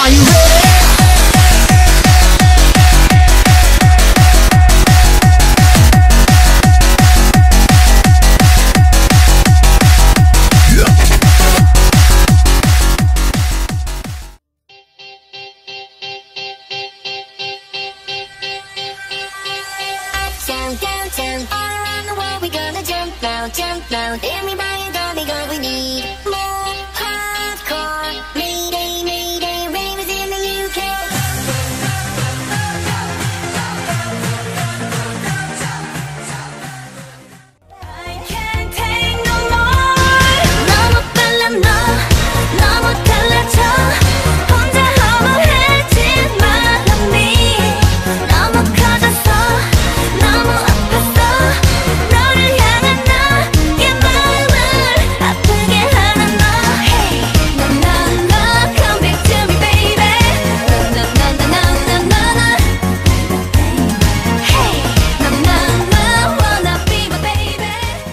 Are you ready? Downtown, all around the world, we gonna jump now, everybody gonna be good, we need more hardcore. Mayday, mayday, ravers in the UK. I can't take no more. 너무 빨라 너, 너무 달라져. 혼자 허무해진 마음이 너무 커졌어. 너무 아팠어. 너를 향한 나의 마음을 아프게 하는 너. Hey, no, no, no, come back to me, baby. No, no, no, no, no, no, no. Hey, no, no, no, wanna be my baby.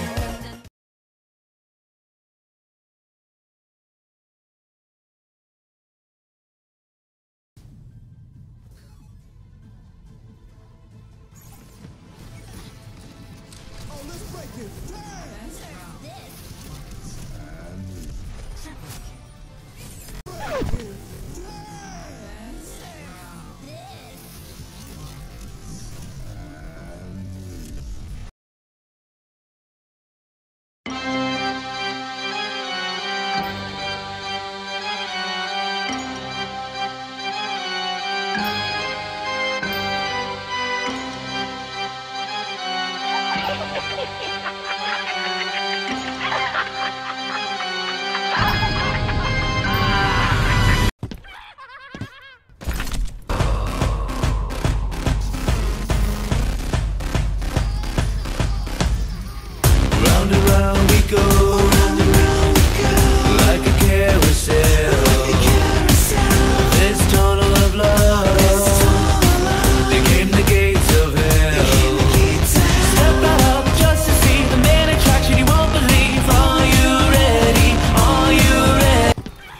Round and round we go, like a carousel. This tunnel of love, they came the gates of hell. Step right up just to see the main attraction you won't believe. Are you ready? Are you ready?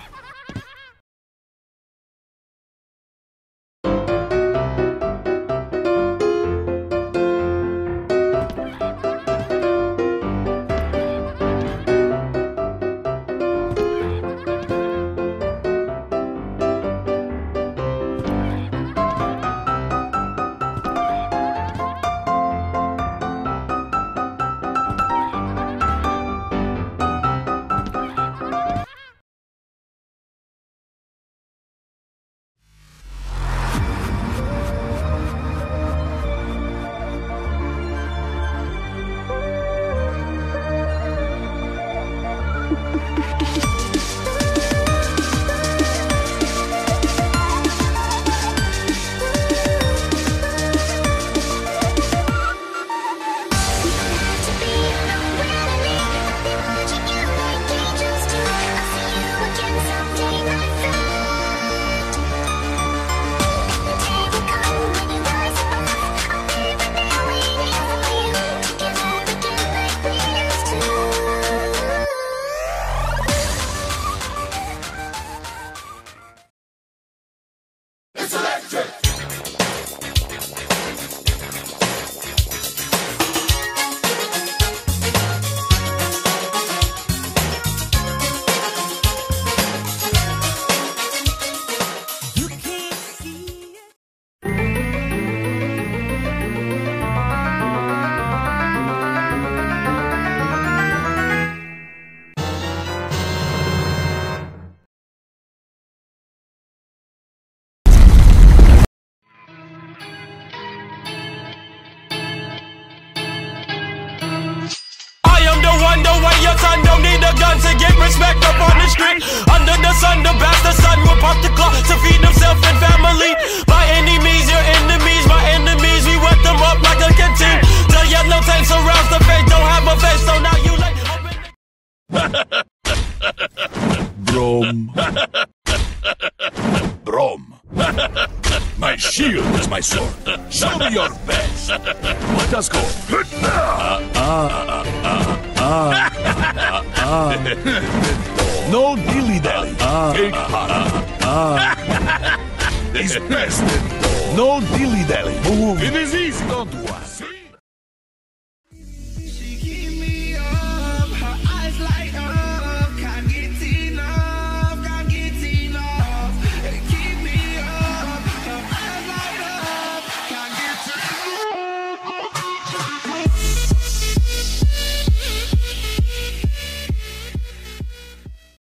Your son don't need a gun to get respect up on the street. Under the sun, the bastard son will pop the clock to feed himself and family. By any means, your enemies, my enemies, we wet them up like a canteen. The yellow tank surrounds the face, don't have a face, so now you like Brom. Brom. My shield is my sword. Show me your best. Let us go. No dilly-dally. Take part. is best indoors. No dilly-dally. Move. It is easy. Don't worry.